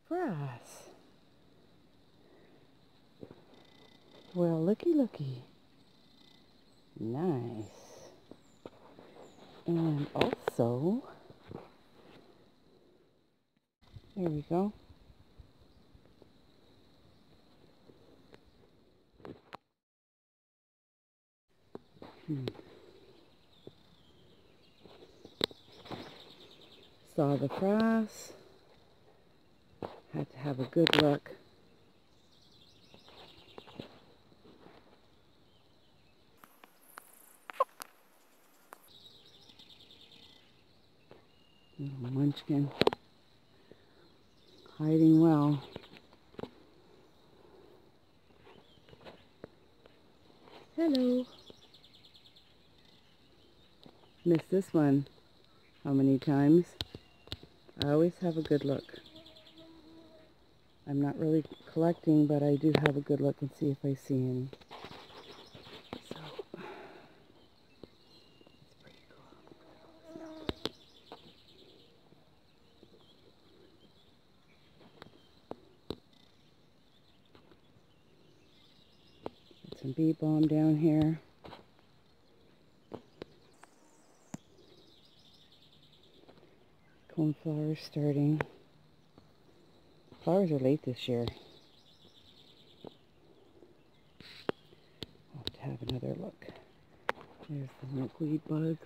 Frass. Well, looky. Nice. And also, there we go. Saw the Frass. Had to have a good look. Little munchkin. Hiding well. Hello. Missed this one. How many times? I always have a good look. I'm not really collecting, but I do have a good look and see if I see any. So, it's pretty cool. Put some bee balm down here. Coneflowers starting. Flowers are late this year. I'll have to have another look. There's the milkweed bugs.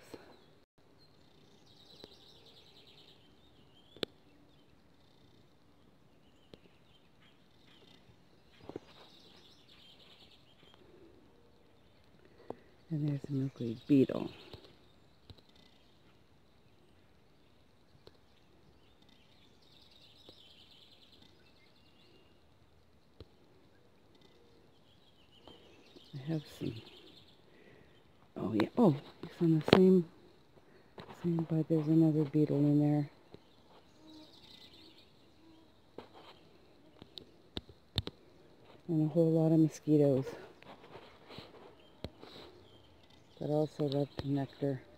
And there's a milkweed beetle. I have some. Oh yeah. Oh, it's on the same bud. There's another beetle in there. And a whole lot of mosquitoes that also love nectar.